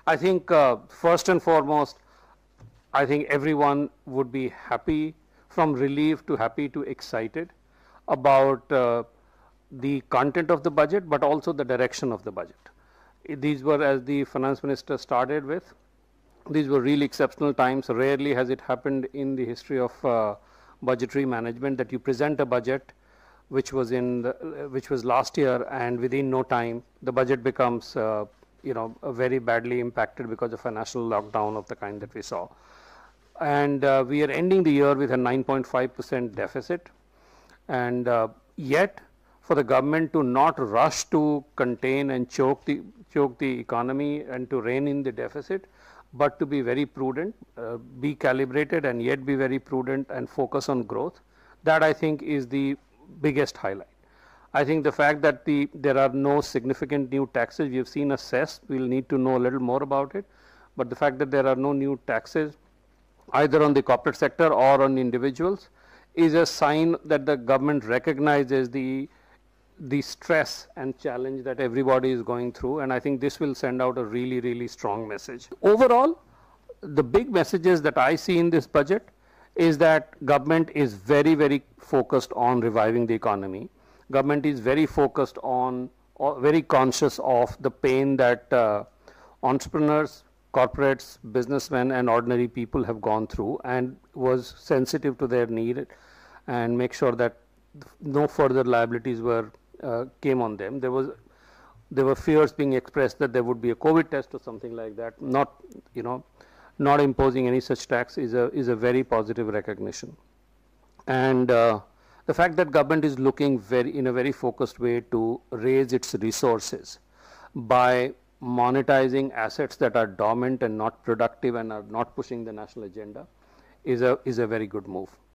I think first and foremost, I think everyone would be happy, from relieved to happy to excited about the content of the budget, but also the direction of the budget. These were, as the finance minister started with, these were really exceptional times. Rarely has it happened in the history of budgetary management that you present a budget which was which was last year, and within no time the budget becomes very badly impacted because of a national lockdown of the kind that we saw. And we are ending the year with a 9.5% deficit, and yet for the government to not rush to contain and choke the economy and to rein in the deficit, but to be very prudent, be calibrated, and yet be very prudent and focus on growth, that I think is the biggest highlight. I think the fact that there are no significant new taxes, we have seen a cess, we will need to know a little more about it, but the fact that there are no new taxes either on the corporate sector or on individuals is a sign that the government recognizes the stress and challenge that everybody is going through, and I think this will send out a really strong message. Overall, the big messages that I see in this budget is that government is very focused on reviving the economy. Government is very focused on, or very conscious of the pain that entrepreneurs, corporates, businessmen and ordinary people have gone through, and was sensitive to their need and make sure that no further liabilities came on them. There were fears being expressed that there would be a COVID test or something like that. Not imposing any such tax is a very positive recognition. And the fact that government is looking in a very focused way to raise its resources by monetizing assets that are dormant and not productive and are not pushing the national agenda is a very good move.